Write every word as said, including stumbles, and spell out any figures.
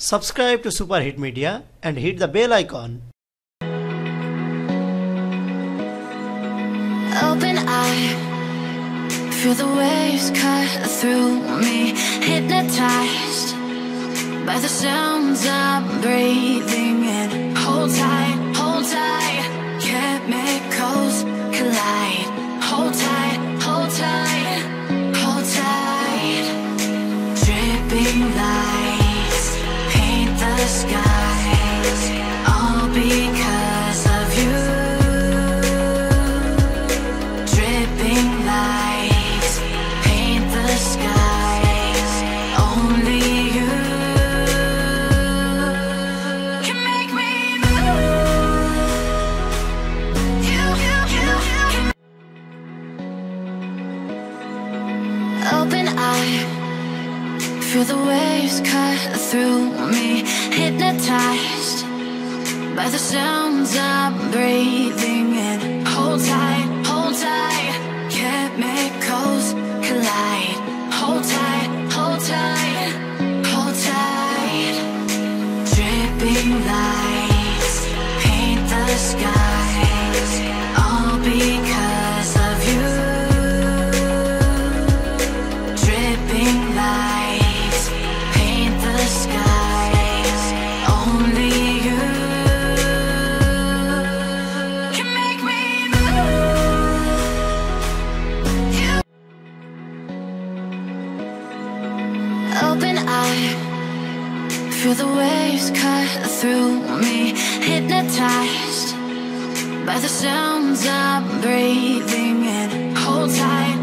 Subscribe to SuperHit Media and hit the bell icon. Open eye, feel the waves cut through me, hypnotized by the sounds I'm breathing in. Hold tight, hold tight, chemicals collide. Hold tight, hold tight, hold tight. Dripping lights paint the skies, all because of you. Dripping lights paint the skies, only you can make me move. You, you, you, you. Open eye, feel the waves cut through me, hypnotized by the sounds I'm breathing in. Hold tight, hold tight, chemicals collide. Hold tight, hold tight, hold tight. Dripping lights paint the skies, all because of you. Dripping lights paint the skies, only you can make me move. You. Open eye, feel the waves cut through me, hypnotized by the sounds I'm breathing in. Hold tight,